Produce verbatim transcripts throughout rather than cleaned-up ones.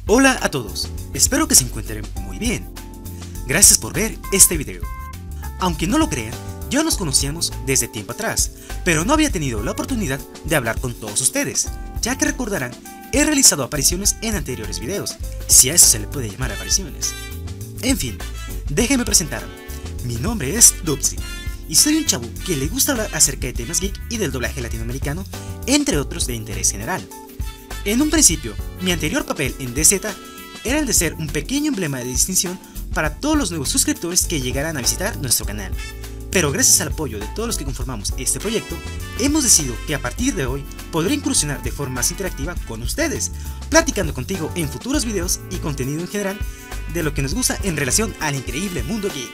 Hola a todos, espero que se encuentren muy bien. Gracias por ver este video. Aunque no lo crean, ya nos conocíamos desde tiempo atrás, pero no había tenido la oportunidad de hablar con todos ustedes, ya que recordarán, he realizado apariciones en anteriores videos, si a eso se le puede llamar apariciones. En fin, déjenme presentarme. Mi nombre es Dubsy, y soy un chavo que le gusta hablar acerca de temas geek y del doblaje latinoamericano, entre otros de interés general. En un principio, mi anterior papel en D Z era el de ser un pequeño emblema de distinción para todos los nuevos suscriptores que llegaran a visitar nuestro canal. Pero gracias al apoyo de todos los que conformamos este proyecto, hemos decidido que a partir de hoy podré incursionar de forma más interactiva con ustedes, platicando contigo en futuros videos y contenido en general de lo que nos gusta en relación al increíble mundo geek.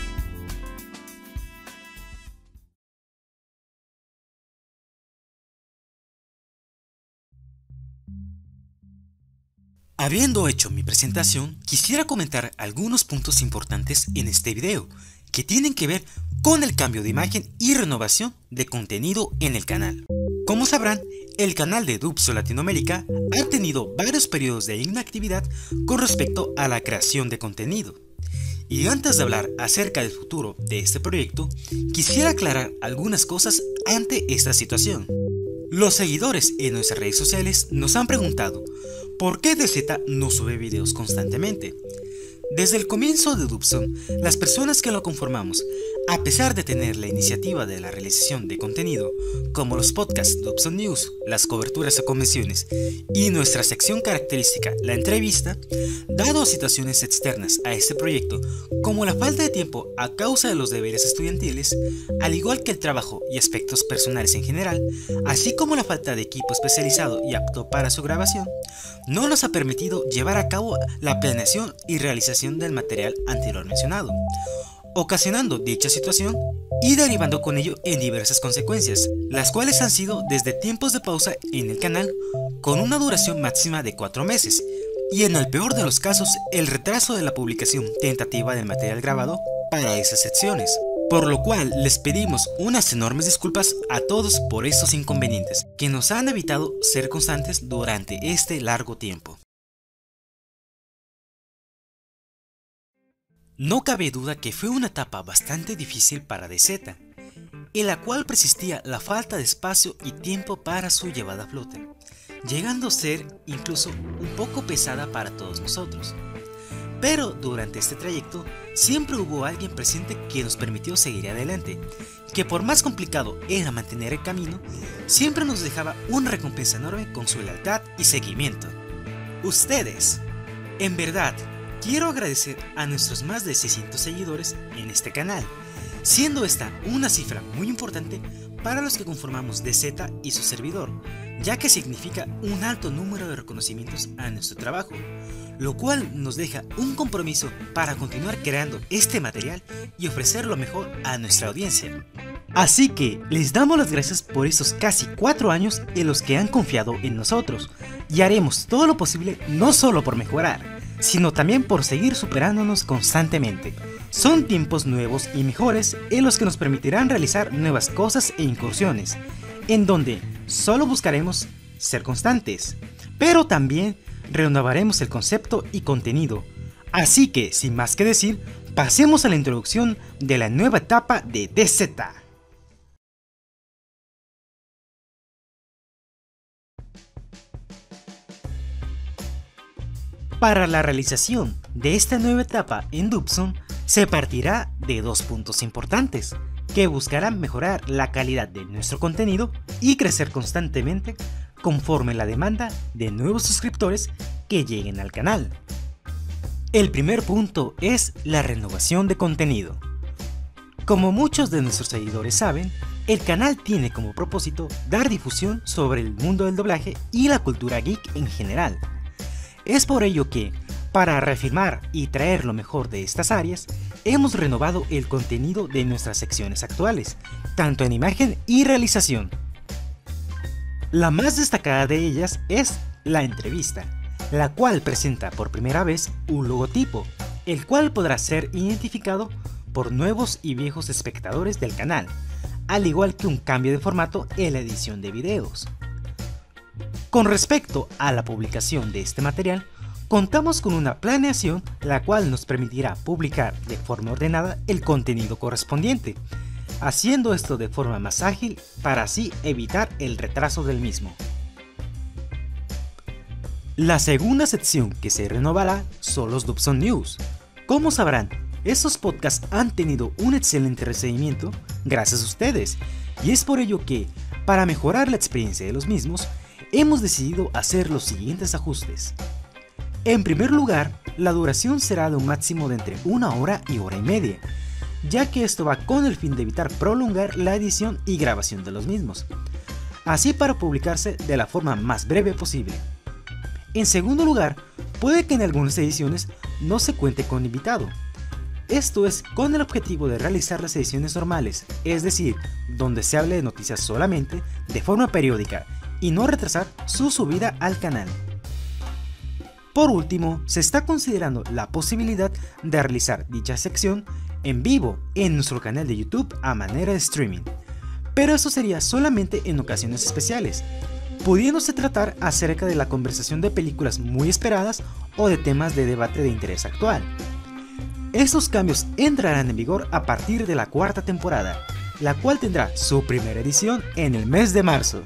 Habiendo hecho mi presentación, quisiera comentar algunos puntos importantes en este video, que tienen que ver con el cambio de imagen y renovación de contenido en el canal. Como sabrán, el canal de Dubso Latinoamérica ha tenido varios periodos de inactividad con respecto a la creación de contenido. Y antes de hablar acerca del futuro de este proyecto, quisiera aclarar algunas cosas ante esta situación. Los seguidores en nuestras redes sociales nos han preguntado ¿por qué D Z no sube videos constantemente? Desde el comienzo de Dubso, las personas que lo conformamos, a pesar de tener la iniciativa de la realización de contenido, como los podcasts Dubso News, las coberturas a convenciones y nuestra sección característica, la entrevista, dado a situaciones externas a este proyecto, como la falta de tiempo a causa de los deberes estudiantiles, al igual que el trabajo y aspectos personales en general, así como la falta de equipo especializado y apto para su grabación, no nos ha permitido llevar a cabo la planeación y realización del material anterior mencionado, ocasionando dicha situación y derivando con ello en diversas consecuencias, las cuales han sido desde tiempos de pausa en el canal con una duración máxima de cuatro meses y en el peor de los casos el retraso de la publicación tentativa del material grabado para esas secciones, por lo cual les pedimos unas enormes disculpas a todos por estos inconvenientes que nos han evitado ser constantes durante este largo tiempo. No cabe duda que fue una etapa bastante difícil para D Z, en la cual persistía la falta de espacio y tiempo para su llevada a flote, llegando a ser incluso un poco pesada para todos nosotros. Pero durante este trayecto siempre hubo alguien presente que nos permitió seguir adelante, que por más complicado era mantener el camino, siempre nos dejaba una recompensa enorme con su lealtad y seguimiento. Ustedes. En verdad, quiero agradecer a nuestros más de seiscientos seguidores en este canal, siendo esta una cifra muy importante para los que conformamos D Z y su servidor, ya que significa un alto número de reconocimientos a nuestro trabajo, lo cual nos deja un compromiso para continuar creando este material y ofrecer lo mejor a nuestra audiencia. Así que les damos las gracias por esos casi cuatro años en los que han confiado en nosotros, y haremos todo lo posible no solo por mejorar, sino también por seguir superándonos constantemente. Son tiempos nuevos y mejores en los que nos permitirán realizar nuevas cosas e incursiones, en donde solo buscaremos ser constantes, pero también renovaremos el concepto y contenido. Así que, sin más que decir, pasemos a la introducción de la nueva etapa de D Z. Para la realización de esta nueva etapa en Dubso, se partirá de dos puntos importantes, que buscarán mejorar la calidad de nuestro contenido y crecer constantemente conforme la demanda de nuevos suscriptores que lleguen al canal. El primer punto es la renovación de contenido. Como muchos de nuestros seguidores saben, el canal tiene como propósito dar difusión sobre el mundo del doblaje y la cultura geek en general. Es por ello que, para reafirmar y traer lo mejor de estas áreas, hemos renovado el contenido de nuestras secciones actuales, tanto en imagen y realización. La más destacada de ellas es la entrevista, la cual presenta por primera vez un logotipo, el cual podrá ser identificado por nuevos y viejos espectadores del canal, al igual que un cambio de formato en la edición de videos. Con respecto a la publicación de este material, Contamos con una planeación la cual nos permitirá publicar de forma ordenada el contenido correspondiente, haciendo esto de forma más ágil para así evitar el retraso del mismo. La segunda sección que se renovará son los Dubson News. Como sabrán, estos podcasts han tenido un excelente recibimiento gracias a ustedes, y es por ello que, para mejorar la experiencia de los mismos, hemos decidido hacer los siguientes ajustes. En primer lugar, la duración será de un máximo de entre una hora y hora y media, ya que esto va con el fin de evitar prolongar la edición y grabación de los mismos, así para publicarse de la forma más breve posible. En segundo lugar, puede que en algunas ediciones no se cuente con invitado. Esto es con el objetivo de realizar las ediciones normales, es decir, donde se hable de noticias solamente de forma periódica y no retrasar su subida al canal. Por último, se está considerando la posibilidad de realizar dicha sección en vivo en nuestro canal de YouTube a manera de streaming, pero eso sería solamente en ocasiones especiales, pudiéndose tratar acerca de la conversación de películas muy esperadas o de temas de debate de interés actual. Estos cambios entrarán en vigor a partir de la cuarta temporada, la cual tendrá su primera edición en el mes de marzo.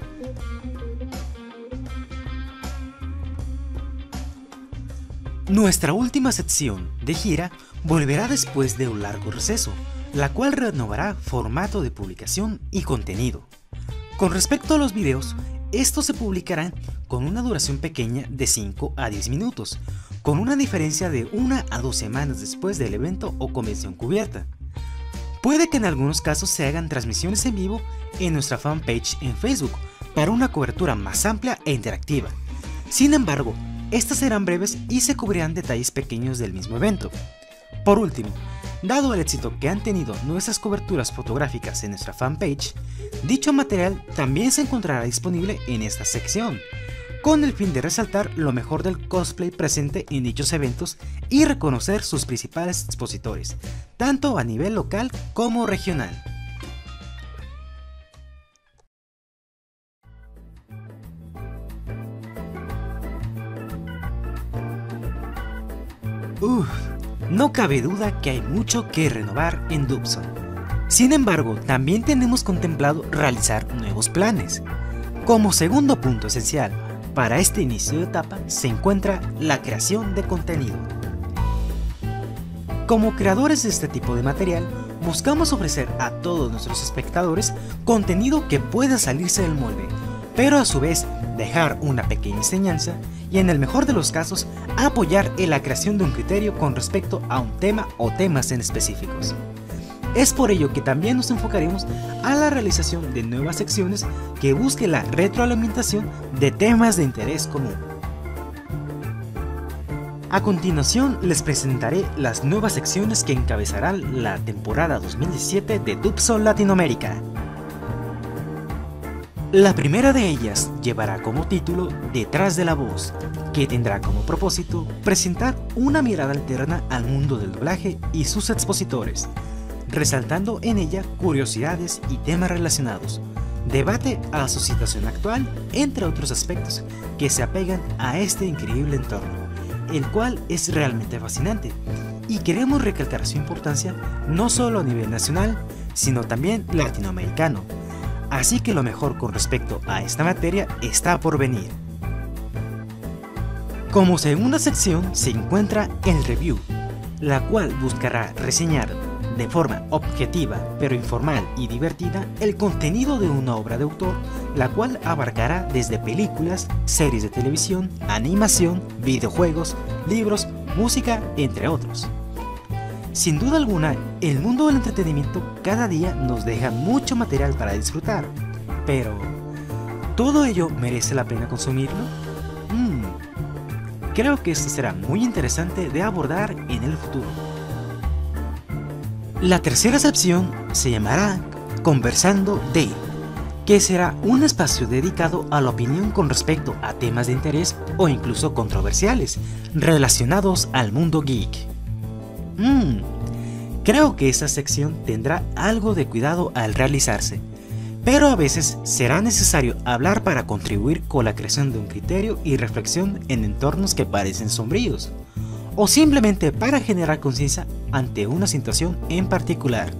Nuestra última sección de gira volverá después de un largo receso, la cual renovará formato de publicación y contenido. Con respecto a los videos, estos se publicarán con una duración pequeña de cinco a diez minutos, con una diferencia de una a dos semanas después del evento o convención cubierta. Puede que en algunos casos se hagan transmisiones en vivo en nuestra fanpage en Facebook para una cobertura más amplia e interactiva. Sin embargo, estas serán breves y se cubrirán detalles pequeños del mismo evento. Por último, dado el éxito que han tenido nuestras coberturas fotográficas en nuestra fanpage, dicho material también se encontrará disponible en esta sección, con el fin de resaltar lo mejor del cosplay presente en dichos eventos y reconocer sus principales expositores, tanto a nivel local como regional. Uff, no cabe duda que hay mucho que renovar en Dubson. Sin embargo, también tenemos contemplado realizar nuevos planes. Como segundo punto esencial para este inicio de etapa se encuentra la creación de contenido. Como creadores de este tipo de material, buscamos ofrecer a todos nuestros espectadores contenido que pueda salirse del molde, pero a su vez dejar una pequeña enseñanza y, en el mejor de los casos, apoyar en la creación de un criterio con respecto a un tema o temas en específicos. Es por ello que también nos enfocaremos a la realización de nuevas secciones que busquen la retroalimentación de temas de interés común. A continuación les presentaré las nuevas secciones que encabezarán la temporada dos mil diecisiete de Dubson Latinoamérica. La primera de ellas llevará como título Detrás de la voz, que tendrá como propósito presentar una mirada alterna al mundo del doblaje y sus expositores, resaltando en ella curiosidades y temas relacionados, debate a su situación actual, entre otros aspectos que se apegan a este increíble entorno, el cual es realmente fascinante, y queremos recalcar su importancia no solo a nivel nacional, sino también latinoamericano. Así que lo mejor con respecto a esta materia está por venir. Como segunda sección se encuentra el review, la cual buscará reseñar de forma objetiva pero informal y divertida el contenido de una obra de autor, la cual abarcará desde películas, series de televisión, animación, videojuegos, libros, música, entre otros. Sin duda alguna, el mundo del entretenimiento cada día nos deja mucho material para disfrutar, pero ¿todo ello merece la pena consumirlo? Mm, creo que esto será muy interesante de abordar en el futuro. La tercera sección se llamará Conversando de, que será un espacio dedicado a la opinión con respecto a temas de interés o incluso controversiales relacionados al mundo geek. Mm, creo que esta sección tendrá algo de cuidado al realizarse, pero a veces será necesario hablar para contribuir con la creación de un criterio y reflexión en entornos que parecen sombríos, o simplemente para generar conciencia ante una situación en particular.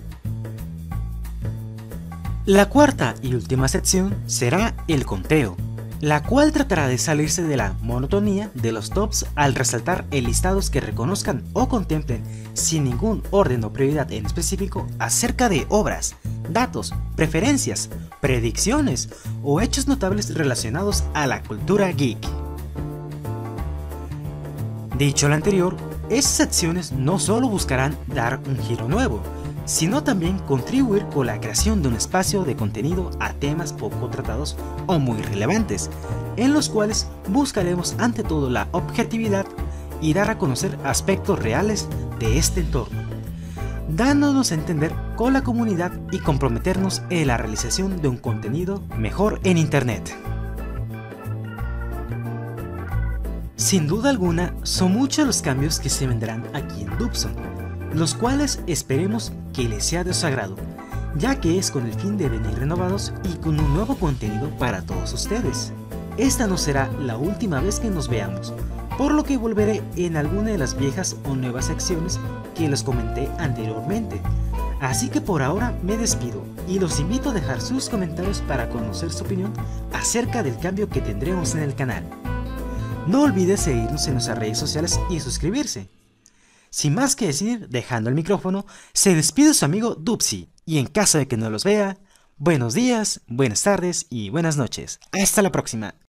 La cuarta y última sección será el conteo, la cual tratará de salirse de la monotonía de los tops al resaltar en listados que reconozcan o contemplen sin ningún orden o prioridad en específico acerca de obras, datos, preferencias, predicciones o hechos notables relacionados a la cultura geek. Dicho lo anterior, esas secciones no solo buscarán dar un giro nuevo, sino también contribuir con la creación de un espacio de contenido a temas poco tratados o muy relevantes, en los cuales buscaremos ante todo la objetividad y dar a conocer aspectos reales de este entorno, dándonos a entender con la comunidad y comprometernos en la realización de un contenido mejor en Internet. Sin duda alguna, son muchos los cambios que se vendrán aquí en Dubson, los cuales esperemos que les sea de su agrado, ya que es con el fin de venir renovados y con un nuevo contenido para todos ustedes. Esta no será la última vez que nos veamos, por lo que volveré en alguna de las viejas o nuevas secciones que les comenté anteriormente. Así que por ahora me despido y los invito a dejar sus comentarios para conocer su opinión acerca del cambio que tendremos en el canal. No olvides seguirnos en nuestras redes sociales y suscribirse. Sin más que decir, dejando el micrófono, se despide su amigo Dubsy, y en caso de que no los vea, buenos días, buenas tardes y buenas noches. Hasta la próxima.